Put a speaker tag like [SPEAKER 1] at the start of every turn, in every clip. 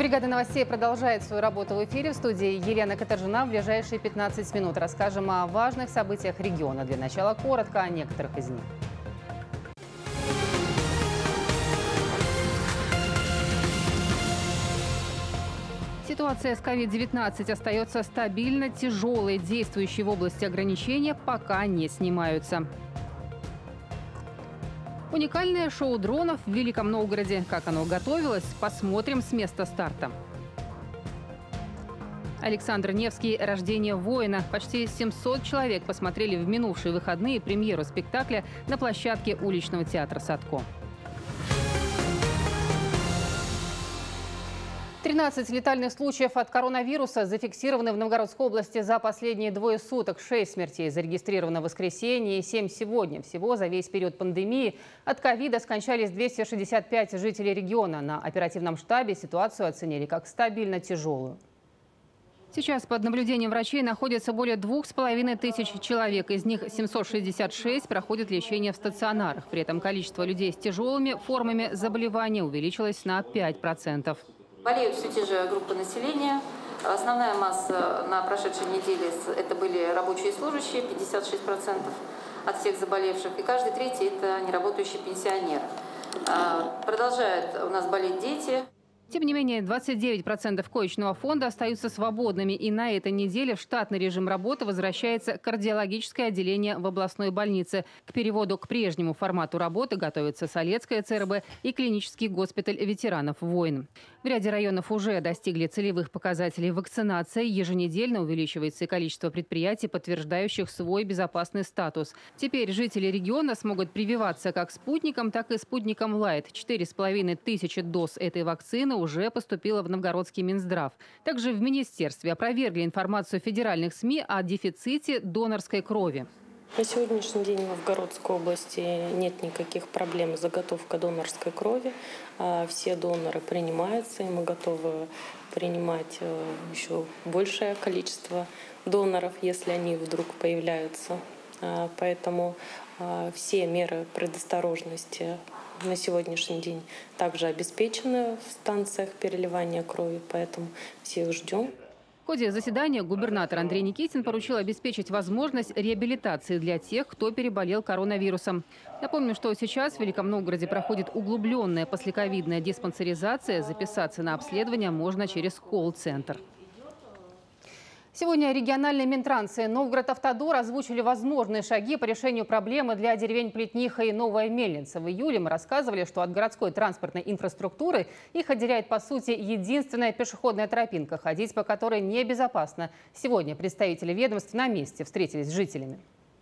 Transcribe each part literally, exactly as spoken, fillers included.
[SPEAKER 1] Бригада новостей продолжает свою работу в эфире. В студии Елена Катаржина. В ближайшие пятнадцать минут расскажем о важных событиях региона. Для начала коротко о некоторых из них. Ситуация с ковид девятнадцать остается стабильно тяжелой. Действующие в области ограничения пока не снимаются. Уникальное шоу дронов в Великом Новгороде. Как оно готовилось, посмотрим с места старта. Александр Невский «Рождение воина». Почти семьсот человек посмотрели в минувшие выходные премьеру спектакля на площадке уличного театра «Садко». тринадцать летальных случаев от коронавируса зафиксированы в Новгородской области за последние двое суток. шесть смертей зарегистрировано в воскресенье и семь сегодня. Всего за весь период пандемии от ковида скончались двести шестьдесят пять жителей региона. На оперативном штабе ситуацию оценили как стабильно тяжелую. Сейчас под наблюдением врачей находится более двух с половиной тысяч человек. Из них семьсот шестьдесят шесть проходят лечение в стационарах. При этом количество людей с тяжелыми формами заболевания увеличилось на пять процентов.
[SPEAKER 2] Болеют все те же группы населения. Основная масса на прошедшей неделе – это были рабочие и служащие, пятьдесят шесть процентов от всех заболевших. И каждый третий – это неработающий пенсионер. Продолжают у нас болеть дети.
[SPEAKER 1] Тем не менее, двадцать девять процентов коечного фонда остаются свободными. И на этой неделе в штатный режим работы возвращается кардиологическое отделение в областной больнице. К переводу к прежнему формату работы готовится Солецкая ЦРБ и клинический госпиталь ветеранов войн. В ряде районов уже достигли целевых показателей вакцинации. Еженедельно увеличивается и количество предприятий, подтверждающих свой безопасный статус. Теперь жители региона смогут прививаться как спутником, так и спутником Лайт. Четыре с половиной тысячи доз этой вакцины уже поступило в Новгородский Минздрав. Также в министерстве опровергли информацию федеральных СМИ о дефиците донорской крови.
[SPEAKER 3] На сегодняшний день в Новгородской области нет никаких проблем с заготовкой донорской крови. Все доноры принимаются, и мы готовы принимать еще большее количество доноров, если они вдруг появляются. Поэтому все меры предосторожности на сегодняшний день также обеспечены в станциях переливания крови, поэтому всех ждем.
[SPEAKER 1] В ходе заседания губернатор Андрей Никитин поручил обеспечить возможность реабилитации для тех, кто переболел коронавирусом. Напомню, что сейчас в Великом Новгороде проходит углубленная послековидная диспансеризация. Записаться на обследование можно через колл-центр. Сегодня региональные Минтранс и Новгород-Автодор озвучили возможные шаги по решению проблемы для деревень Плетниха и Новая Мельница. В июле мы рассказывали, что от городской транспортной инфраструктуры их отделяет, по сути, единственная пешеходная тропинка, ходить по которой небезопасно. Сегодня представители ведомств на месте встретились с жителями.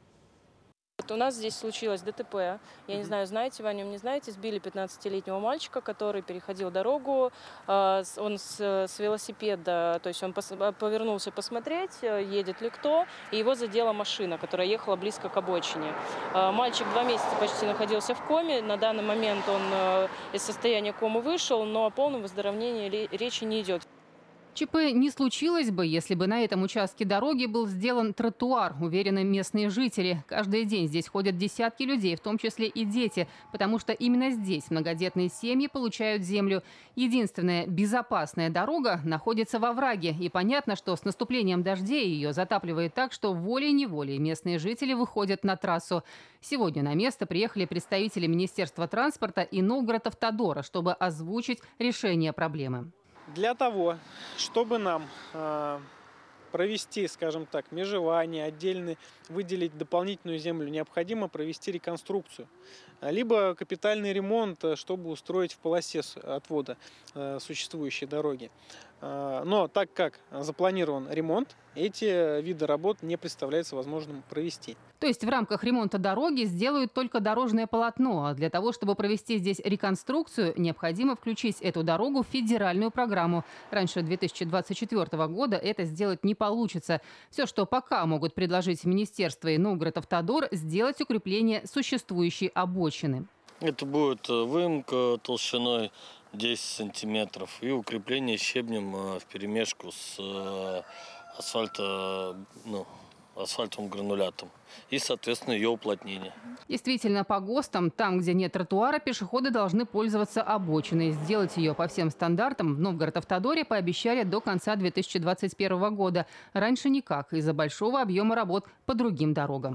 [SPEAKER 4] У нас здесь случилось ДТП. Я не знаю, знаете вы о нем, не знаете. Сбили пятнадцатилетнего мальчика, который переходил дорогу. Он с, с велосипеда, то есть он пос, повернулся посмотреть, едет ли кто. И его задела машина, которая ехала близко к обочине. Мальчик два месяца почти находился в коме. На данный момент он из состояния комы вышел, но о полном выздоровлении речи не идет.
[SPEAKER 1] ЧП не случилось бы, если бы на этом участке дороги был сделан тротуар, уверены местные жители. Каждый день здесь ходят десятки людей, в том числе и дети, потому что именно здесь многодетные семьи получают землю. Единственная безопасная дорога находится во враге. И понятно, что с наступлением дождей ее затапливает так, что волей-неволей местные жители выходят на трассу. Сегодня на место приехали представители Министерства транспорта и Новгород-Автодора, чтобы озвучить решение проблемы.
[SPEAKER 5] Для того, чтобы нам э, провести, скажем так, межевание, отдельно выделить дополнительную землю, необходимо провести реконструкцию. Либо капитальный ремонт, чтобы устроить в полосе отвода э, существующей дороги. Э, но так как запланирован ремонт, эти виды работ не представляется возможным провести.
[SPEAKER 1] То есть в рамках ремонта дороги сделают только дорожное полотно. А для того, чтобы провести здесь реконструкцию, необходимо включить эту дорогу в федеральную программу. Раньше две тысячи двадцать четвёртого года это сделать не получится. Все, что пока могут предложить министерство и Новгород-Автодор, сделать укрепление существующей обочины.
[SPEAKER 6] Это будет выемка толщиной десять сантиметров и укрепление щебнем вперемешку с асфальто, ну, асфальтовым гранулятом и, соответственно, ее уплотнение.
[SPEAKER 1] Действительно, по ГОСТам, там, где нет тротуара, пешеходы должны пользоваться обочиной. Сделать ее по всем стандартам в Новгород-Автодоре пообещали до конца две тысячи двадцать первого года. Раньше никак, из-за большого объема работ по другим дорогам.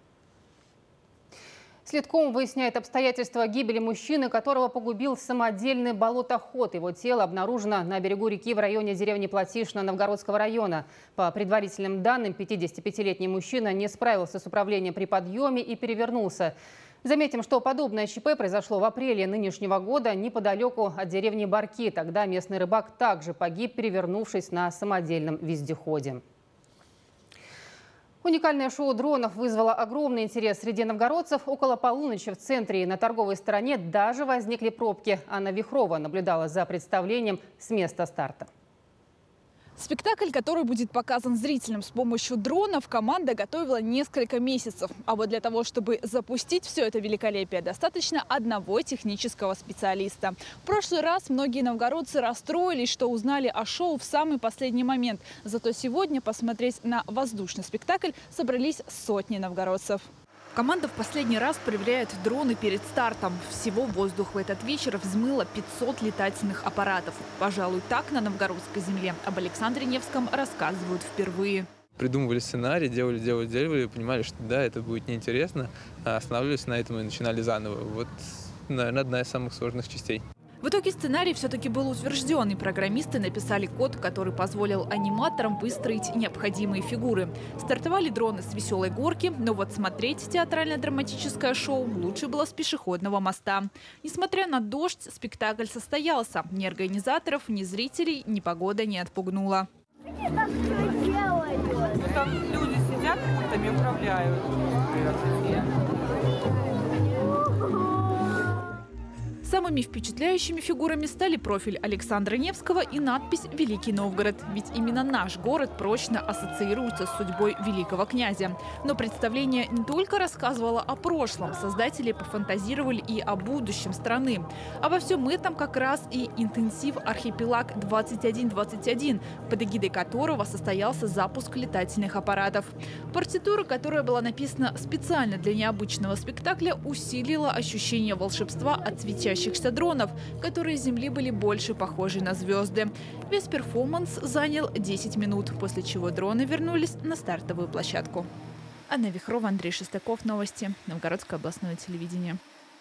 [SPEAKER 1] Следком выясняет обстоятельства гибели мужчины, которого погубил самодельный болотоход. Его тело обнаружено на берегу реки в районе деревни Платишина Новгородского района. По предварительным данным, пятидесятипятилетний мужчина не справился с управлением при подъеме и перевернулся. Заметим, что подобное ЧП произошло в апреле нынешнего года неподалеку от деревни Барки. Тогда местный рыбак также погиб, перевернувшись на самодельном вездеходе. Уникальное шоу дронов вызвало огромный интерес среди новгородцев. Около полуночи в центре и на торговой стороне даже возникли пробки. Анна Вихрова наблюдала за представлением с места старта.
[SPEAKER 7] Спектакль, который будет показан зрителям с помощью дронов, команда готовила несколько месяцев. А вот для того, чтобы запустить все это великолепие, достаточно одного технического специалиста. В прошлый раз многие новгородцы расстроились, что узнали о шоу в самый последний момент. Зато сегодня посмотреть на воздушный спектакль собрались сотни новгородцев. Команда в последний раз проверяет дроны перед стартом. Всего в воздух в этот вечер взмыло пятьсот летательных аппаратов. Пожалуй, так на новгородской земле об Александре Невском рассказывают впервые.
[SPEAKER 8] Придумывали сценарий, делали, делали, делали, понимали, что да, это будет неинтересно. А останавливались на этом и начинали заново. Вот, наверное, одна из самых сложных частей.
[SPEAKER 7] В итоге сценарий все-таки был утвержден, и программисты написали код, который позволил аниматорам выстроить необходимые фигуры. Стартовали дроны с веселой горки, но вот смотреть театрально-драматическое шоу лучше было с пешеходного моста. Несмотря на дождь, спектакль состоялся. Ни организаторов, ни зрителей ни погода не отпугнула.
[SPEAKER 9] Там люди сидят, пультами управляют.
[SPEAKER 7] Самыми впечатляющими фигурами стали профиль Александра Невского и надпись «Великий Новгород». Ведь именно наш город прочно ассоциируется с судьбой великого князя. Но представление не только рассказывало о прошлом. Создатели пофантазировали и о будущем страны. Обо всем этом как раз и интенсив «Архипелаг двадцать один двадцать один», под эгидой которого состоялся запуск летательных аппаратов. Партитура, которая была написана специально для необычного спектакля, усилила ощущение волшебства от светящих дронов, которые с Земли были больше похожи на звезды. Весь перформанс занял десять минут, после чего дроны вернулись на стартовую площадку. Анна Вихрова, Андрей Шестаков. Новости. Новгородское областное телевидение.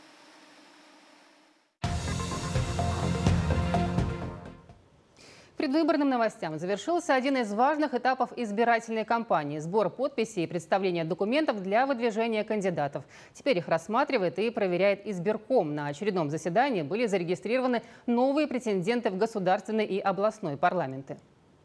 [SPEAKER 1] Предвыборным новостям завершился один из важных этапов избирательной кампании – сбор подписей и представление документов для выдвижения кандидатов. Теперь их рассматривает и проверяет избирком. На очередном заседании были зарегистрированы новые претенденты в государственный и областной парламенты.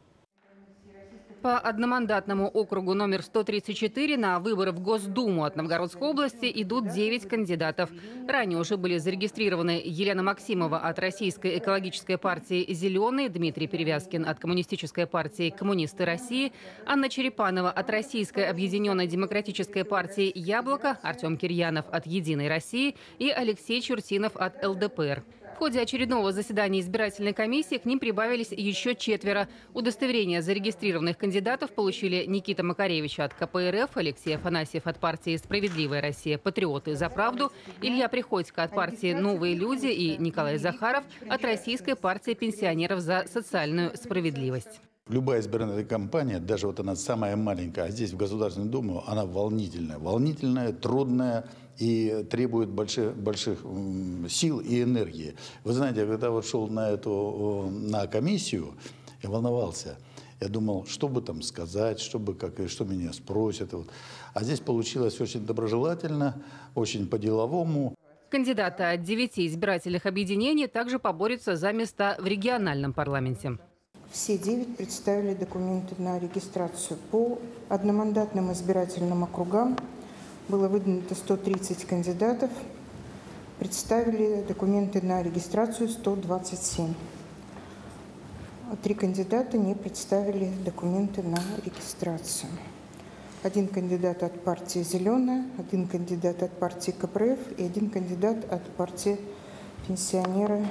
[SPEAKER 1] По одномандатному округу номер сто тридцать четыре на выборы в Госдуму от Новгородской области идут девять кандидатов. Ранее уже были зарегистрированы Елена Максимова от Российской экологической партии «Зеленые», Дмитрий Перевязкин от Коммунистической партии «Коммунисты России», Анна Черепанова от Российской объединенной демократической партии «Яблоко», Артем Кирьянов от «Единой России» и Алексей Чурсинов от эл дэ пэ эр. В ходе очередного заседания избирательной комиссии к ним прибавились еще четверо. Удостоверение зарегистрированных кандидатов получили Никита Макаревич от ка пэ эр эф, Алексей Афанасьев от партии «Справедливая Россия. Патриоты за правду», Илья Приходько от партии «Новые люди» и Николай Захаров от Российской партии пенсионеров за социальную справедливость.
[SPEAKER 10] Любая избирательная кампания, даже вот она самая маленькая, а здесь в Государственную Думу, она волнительная. Волнительная, трудная и требует больших, больших сил и энергии. Вы знаете, когда вот шел на эту на комиссию, я волновался. Я думал, что бы там сказать, что, бы, как, что меня спросят. Вот. А здесь получилось очень доброжелательно, очень по-деловому.
[SPEAKER 1] Кандидаты от девяти избирательных объединений также поборются за места в региональном парламенте.
[SPEAKER 11] Все девять представили документы на регистрацию. По одномандатным избирательным округам было выдвинуто сто тридцать кандидатов. Представили документы на регистрацию сто двадцать семь. Три кандидата не представили документы на регистрацию. Один кандидат от партии «Зеленая», один кандидат от партии ка пэ эр эф и один кандидат от партии «Пенсионеры».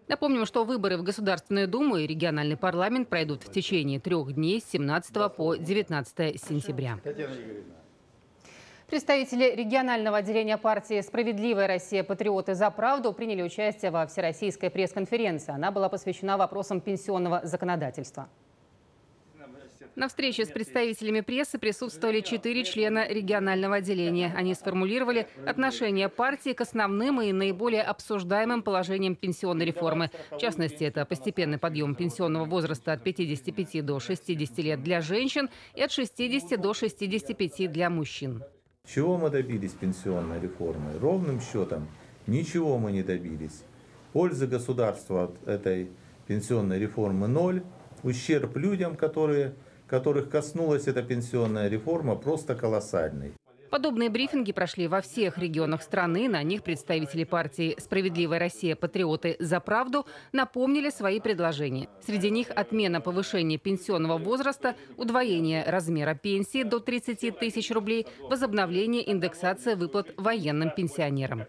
[SPEAKER 1] Напомним, что выборы в Государственную Думу и региональный парламент пройдут в течение трех дней с семнадцатого по девятнадцатое сентября. Представители регионального отделения партии «Справедливая Россия. Патриоты за правду» приняли участие во всероссийской пресс-конференции. Она была посвящена вопросам пенсионного законодательства. На встрече с представителями прессы присутствовали четыре члена регионального отделения. Они сформулировали отношение партии к основным и наиболее обсуждаемым положениям пенсионной реформы. В частности, это постепенный подъем пенсионного возраста от пятидесяти пяти до шестидесяти лет для женщин и от шестидесяти до шестидесяти пяти для мужчин.
[SPEAKER 12] Чего мы добились пенсионной реформы? Ровным счетом ничего мы не добились. Пользы государства от этой пенсионной реформы ноль. Ущерб людям, которые, которых коснулась эта пенсионная реформа, просто колоссальный.
[SPEAKER 1] Подобные брифинги прошли во всех регионах страны. На них представители партии «Справедливая Россия. Патриоты за правду» напомнили свои предложения. Среди них отмена повышения пенсионного возраста, удвоение размера пенсии до тридцати тысяч рублей, возобновление индексации выплат военным пенсионерам.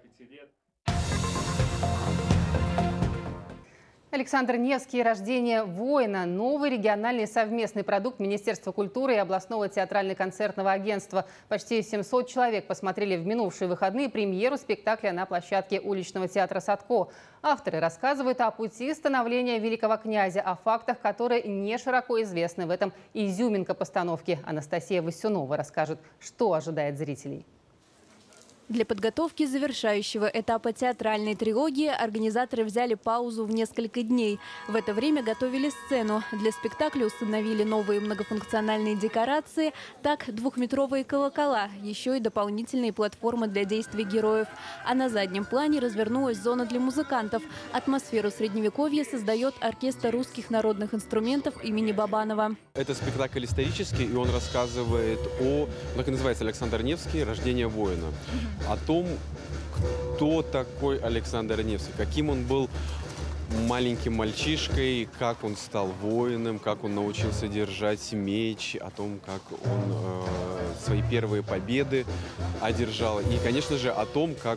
[SPEAKER 1] Александр Невский «Рождение воина» – новый региональный совместный продукт Министерства культуры и областного театрально-концертного агентства. Почти семьсот человек посмотрели в минувшие выходные премьеру спектакля на площадке уличного театра «Садко». Авторы рассказывают о пути становления великого князя, о фактах, которые не широко известны. В этом изюминка постановки. Анастасия Васюнова расскажет, что ожидает зрителей.
[SPEAKER 13] Для подготовки завершающего этапа театральной трилогии организаторы взяли паузу в несколько дней. В это время готовили сцену. Для спектакля установили новые многофункциональные декорации, так двухметровые колокола, еще и дополнительные платформы для действий героев. А на заднем плане развернулась зона для музыкантов. Атмосферу средневековья создает оркестр русских народных инструментов имени Бабанова.
[SPEAKER 14] Это спектакль исторический, и он рассказывает о, как и называется, Александр Невский «Рождение воина». О том, кто такой Александр Невский, каким он был маленьким мальчишкой, как он стал воином, как он научился держать меч, о том, как он э, свои первые победы одержал. И, конечно же, о том, как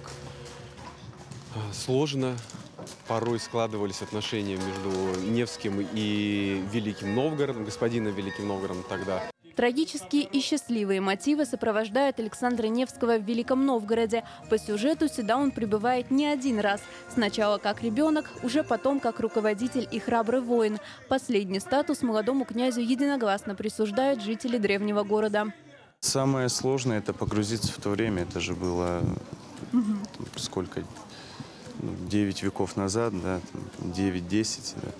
[SPEAKER 14] сложно порой складывались отношения между Невским и Великим Новгородом, господином Великим Новгородом тогда.
[SPEAKER 13] Трагические и счастливые мотивы сопровождают Александра Невского в Великом Новгороде. По сюжету сюда он прибывает не один раз. Сначала как ребенок, уже потом как руководитель и храбрый воин. Последний статус молодому князю единогласно присуждают жители древнего города.
[SPEAKER 15] Самое сложное – это погрузиться в то время. Это же было угу. сколько? девять веков назад, да, девять-десять. Да.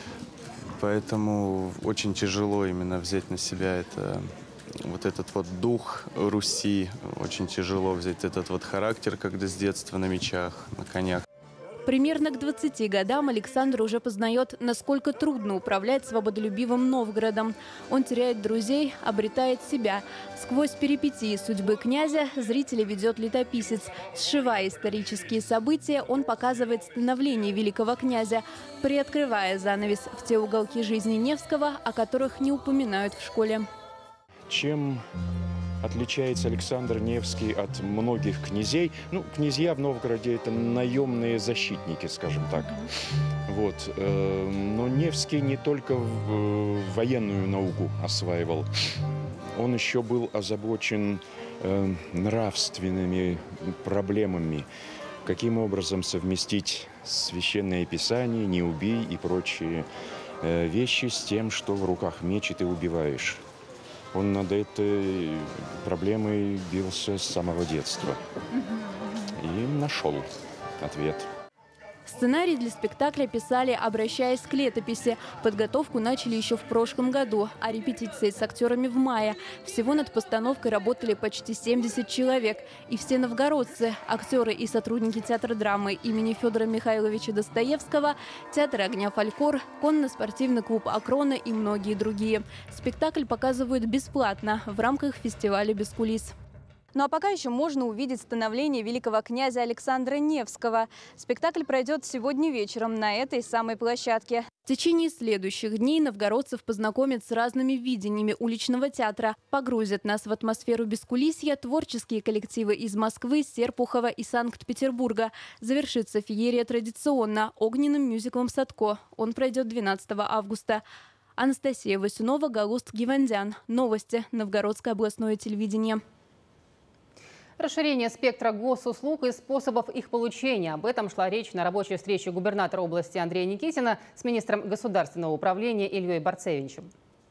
[SPEAKER 15] Поэтому очень тяжело именно взять на себя это, вот этот вот дух Руси. Очень тяжело взять этот вот характер, когда с детства на мечах, на конях.
[SPEAKER 13] Примерно к двадцати годам Александр уже познает, насколько трудно управлять свободолюбивым Новгородом. Он теряет друзей, обретает себя. Сквозь перипетии судьбы князя зрителя ведет летописец. Сшивая исторические события, он показывает становление великого князя, приоткрывая занавес в те уголки жизни Невского, о которых не упоминают в школе.
[SPEAKER 16] Чем отличается Александр Невский от многих князей? Ну, князья в Новгороде – это наемные защитники, скажем так. Вот. Но Невский не только военную науку осваивал. Он еще был озабочен нравственными проблемами. Каким образом совместить священное писание, не убей и прочие вещи с тем, что в руках меч и ты убиваешь. Он над этой проблемой бился с самого детства и нашел ответ.
[SPEAKER 13] Сценарий для спектакля писали, обращаясь к летописи. Подготовку начали еще в прошлом году, а репетиции с актерами в мае. Всего над постановкой работали почти семьдесят человек. И все новгородцы, актеры и сотрудники театра драмы имени Федора Михайловича Достоевского, театр огня «Фолькор», конно-спортивный клуб «Акрона» и многие другие. Спектакль показывают бесплатно в рамках фестиваля «Без кулис». Ну а пока еще можно увидеть становление великого князя Александра Невского. Спектакль пройдет сегодня вечером на этой самой площадке. В течение следующих дней новгородцев познакомят с разными видениями уличного театра. Погрузят нас в атмосферу бескулисья творческие коллективы из Москвы, Серпухова и Санкт-Петербурга. Завершится феерия традиционно огненным мюзиклом «Садко». Он пройдет двенадцатого августа. Анастасия Васюнова, Галуст Гивандян. Новости. Новгородское областное телевидение.
[SPEAKER 1] Расширение спектра госуслуг и способов их получения. Об этом шла речь на рабочей встрече губернатора области Андрея Никитина с министром государственного управления Ильей Барцевичем.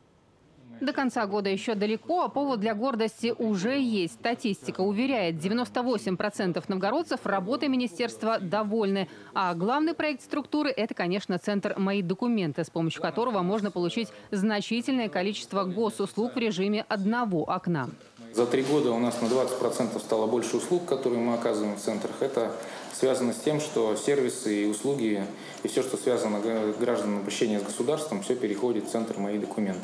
[SPEAKER 1] До конца года еще далеко, а повод для гордости уже есть. Статистика уверяет, девяносто восемь процентов новгородцев работой министерства довольны. А главный проект структуры – это, конечно, центр «Мои документы», с помощью которого можно получить значительное количество госуслуг в режиме одного окна.
[SPEAKER 17] За три года у нас на двадцать процентов стало больше услуг, которые мы оказываем в центрах. Это связано с тем, что сервисы и услуги, и все, что связано с гражданами общения с государством, все переходит в центр «Мои документы».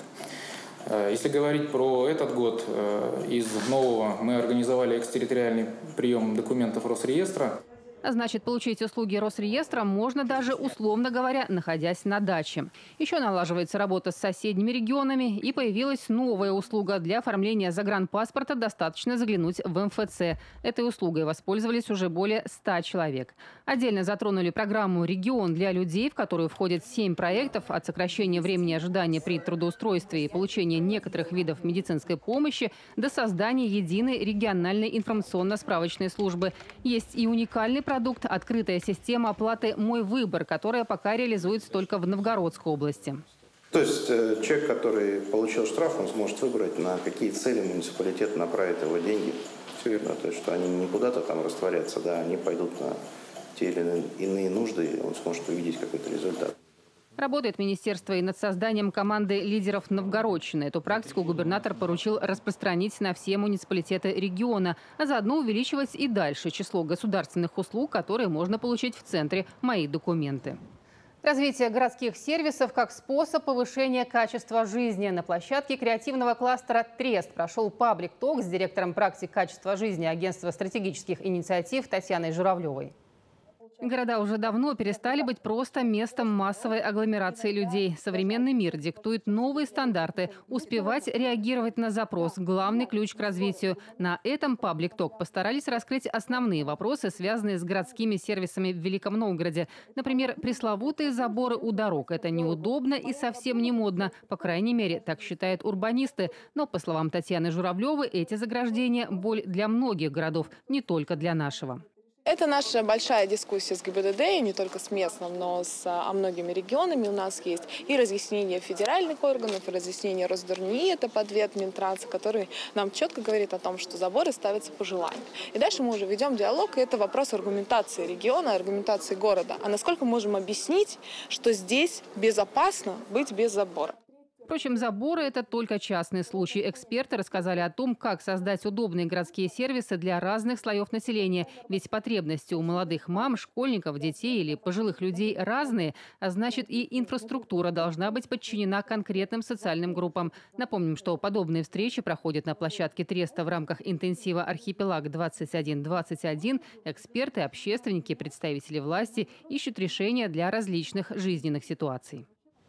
[SPEAKER 17] Если говорить про этот год, из нового мы организовали экстерриториальный прием документов Росреестра.
[SPEAKER 1] Значит, получить услуги Росреестра можно даже, условно говоря, находясь на даче. Еще налаживается работа с соседними регионами, и появилась новая услуга. Для оформления загранпаспорта достаточно заглянуть в эм эф цэ. Этой услугой воспользовались уже более ста человек. Отдельно затронули программу «Регион для людей», в которую входят семь проектов от сокращения времени ожидания при трудоустройстве и получения некоторых видов медицинской помощи до создания единой региональной информационно-справочной службы. Есть и уникальный продукт – открытая система оплаты «Мой выбор», которая пока реализуется только в Новгородской области.
[SPEAKER 18] То есть человек, который получил штраф, он сможет выбрать, на какие цели муниципалитет направит его деньги. Все верно, то есть что они не куда-то там растворятся, да, они пойдут на те или иные нужды, и он сможет увидеть какой-то результат.
[SPEAKER 1] Работает министерство и над созданием команды лидеров Новгородчины. Эту практику губернатор поручил распространить на все муниципалитеты региона, а заодно увеличивать и дальше число государственных услуг, которые можно получить в центре «Мои документы». Развитие городских сервисов как способ повышения качества жизни. На площадке креативного кластера «Трест» прошел паблик-ток с директором практик качества жизни агентства стратегических инициатив Татьяной Журавлевой. Города уже давно перестали быть просто местом массовой агломерации людей. Современный мир диктует новые стандарты. Успевать реагировать на запрос – главный ключ к развитию. На этом паблик-ток постарались раскрыть основные вопросы, связанные с городскими сервисами в Великом Новгороде. Например, пресловутые заборы у дорог. Это неудобно и совсем не модно. По крайней мере, так считают урбанисты. Но, по словам Татьяны Журавлевой, эти заграждения – боль для многих городов, не только для нашего.
[SPEAKER 19] Это наша большая дискуссия с гэ бэ дэ дэ, и не только с местным, но с а, многими регионами. У нас есть и разъяснение федеральных органов, и разъяснение Росдурни, это подвед Минтранса, который нам четко говорит о том, что заборы ставятся по желанию. И дальше мы уже ведем диалог, и это вопрос аргументации региона, аргументации города. А насколько мы можем объяснить, что здесь безопасно быть без забора?
[SPEAKER 1] Впрочем, заборы – это только частный случай. Эксперты рассказали о том, как создать удобные городские сервисы для разных слоев населения. Ведь потребности у молодых мам, школьников, детей или пожилых людей разные, а значит и инфраструктура должна быть подчинена конкретным социальным группам. Напомним, что подобные встречи проходят на площадке Треста в рамках интенсива «Архипелаг двадцать один двадцать один». Эксперты, общественники, представители власти ищут решения для различных жизненных ситуаций.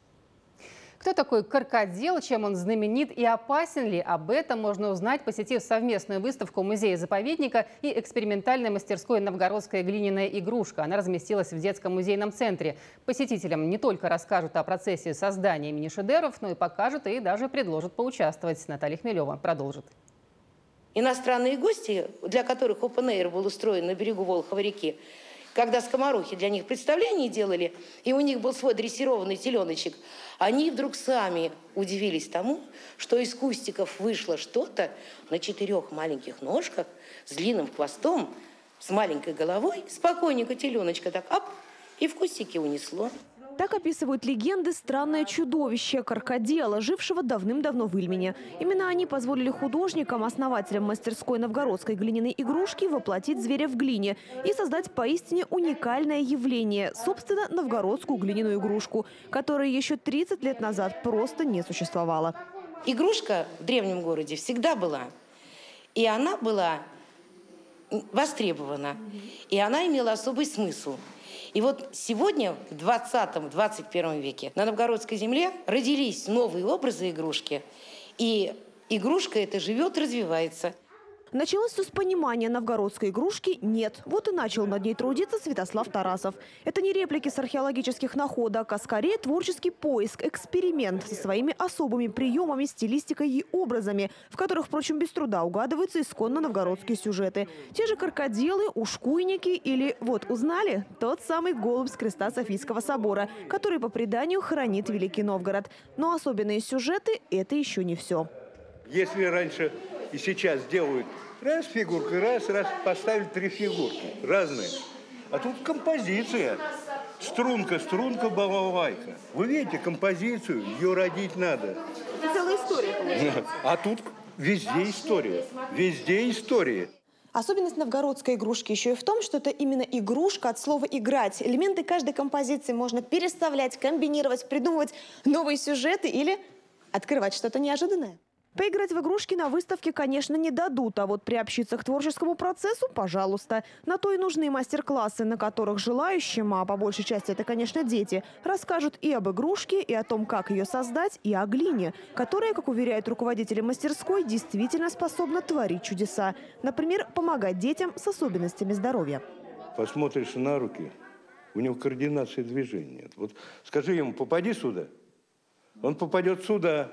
[SPEAKER 1] Кто такой крокодил, чем он знаменит и опасен ли? Об этом можно узнать, посетив совместную выставку музея-заповедника и экспериментальной мастерской «Новгородская глиняная игрушка». Она разместилась в детском музейном центре. Посетителям не только расскажут о процессе создания мини-шедевров, но и покажут и даже предложат поучаствовать. Наталья Хмелева продолжит.
[SPEAKER 20] Иностранные гости, для которых Open Air был устроен на берегу Волховой реки, когда скоморохи для них представление делали, и у них был свой дрессированный теленочек, они вдруг сами удивились тому, что из кустиков вышло что-то на четырех маленьких ножках, с длинным хвостом, с маленькой головой, спокойненько теленочка так ап, и в кустике унесло.
[SPEAKER 21] Так описывают легенды странное чудовище – крокодила, жившего давным-давно в Ильмине. Именно они позволили художникам, основателям мастерской новгородской глиняной игрушки, воплотить зверя в глине и создать поистине уникальное явление – собственно, новгородскую глиняную игрушку, которая еще тридцать лет назад просто не существовала.
[SPEAKER 20] Игрушка в древнем городе всегда была. И она была востребована, и она имела особый смысл. И вот сегодня, в двадцатом — двадцать первом веке, на новгородской земле родились новые образы игрушки, и игрушка эта живет, развивается.
[SPEAKER 21] Началось все с понимания: новгородской игрушки нет. Вот и начал над ней трудиться Святослав Тарасов. Это не реплики с археологических находок, а скорее творческий поиск, эксперимент со своими особыми приемами, стилистикой и образами, в которых, впрочем, без труда угадываются исконно новгородские сюжеты. Те же крокодилы, ушкуйники или, вот узнали, тот самый голубь с креста Софийского собора, который по преданию хранит Великий Новгород. Но особенные сюжеты – это еще не все.
[SPEAKER 2] Если раньше и сейчас делают раз фигурка, раз, раз, поставили три фигурки разные. А тут композиция. Струнка, струнка, балалайка. Вы видите композицию, ее родить надо.
[SPEAKER 21] Это целая история получается.
[SPEAKER 2] А тут везде история. Везде история.
[SPEAKER 21] Особенность новгородской игрушки еще и в том, что это именно игрушка от слова «играть». Элементы каждой композиции можно переставлять, комбинировать, придумывать новые сюжеты или открывать что-то неожиданное. Поиграть в игрушки на выставке, конечно, не дадут, а вот приобщиться к творческому процессу – пожалуйста. На то и нужны мастер-классы, на которых желающим, а по большей части это, конечно, дети, расскажут и об игрушке, и о том, как ее создать, и о глине, которая, как уверяют руководители мастерской, действительно способна творить чудеса. Например, помогать детям с особенностями здоровья.
[SPEAKER 2] Посмотришь на руки, у него координации движения. Вот скажи ему: попади сюда. Он попадет сюда.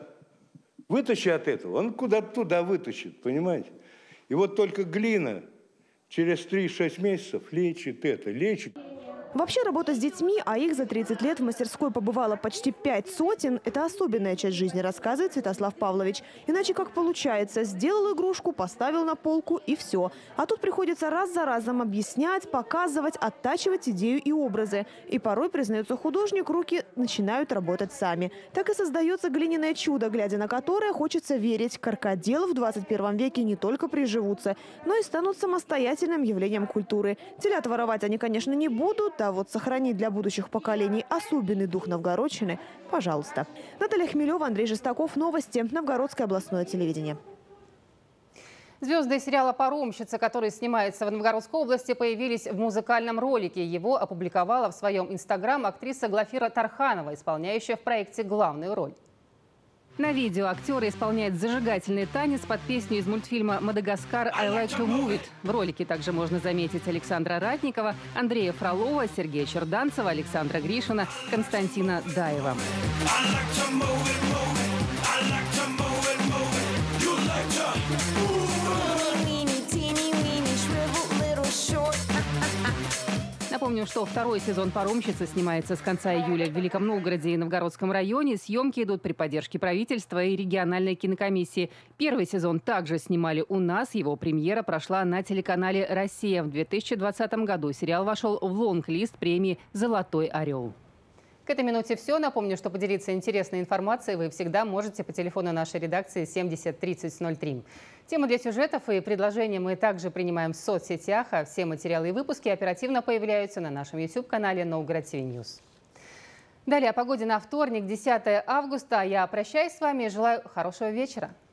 [SPEAKER 2] Вытащи от этого, он куда-то туда вытащит, понимаете? И вот только глина через три-шесть месяцев лечит это, лечит.
[SPEAKER 21] Вообще работа с детьми, а их за тридцать лет в мастерской побывало почти пять сотен, это особенная часть жизни, рассказывает Святослав Павлович. Иначе как получается: сделал игрушку, поставил на полку и все. А тут приходится раз за разом объяснять, показывать, оттачивать идею и образы. И порой, признается художник, руки начинают работать сами. Так и создается глиняное чудо, глядя на которое хочется верить: крокодилы в двадцать первом веке не только приживутся, но и станут самостоятельным явлением культуры. Телят воровать они, конечно, не будут, а вот сохранить для будущих поколений особенный дух новгородщины – пожалуйста. Наталья Хмелева, Андрей Жестаков. Новости. Новгородское областное телевидение.
[SPEAKER 1] Звезды сериала «Паромщица», который снимается в Новгородской области, появились в музыкальном ролике. Его опубликовала в своем инстаграм актриса Глафира Тарханова, исполняющая в проекте главную роль. На видео актеры исполняют зажигательный танец под песню из мультфильма «Мадагаскар» «I like to move it». В ролике также можно заметить Александра Ратникова, Андрея Фролова, Сергея Черданцева, Александра Гришина, Константина Даева. Напомню, что второй сезон «Паромщицы» снимается с конца июля в Великом Новгороде и Новгородском районе. Съемки идут при поддержке правительства и региональной кинокомиссии. Первый сезон также снимали у нас. Его премьера прошла на телеканале «Россия». В две тысячи двадцатом году сериал вошел в лонг-лист премии «Золотой орел». К этой минуте все. Напомню, что поделиться интересной информацией вы всегда можете по телефону нашей редакции семьдесят тридцать ноль три. Темы для сюжетов и предложения мы также принимаем в соцсетях, а все материалы и выпуски оперативно появляются на нашем YouTube-канале Новгород ти ви News. Далее о погоде на вторник, десятое августа. Я прощаюсь с вами и желаю хорошего вечера.